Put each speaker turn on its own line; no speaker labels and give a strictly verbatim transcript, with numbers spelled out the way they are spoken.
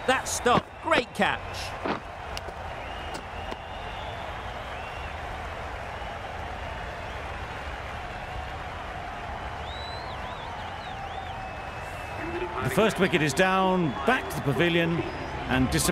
That stop, great catch.
The first wicket is down, back to the pavilion, and dis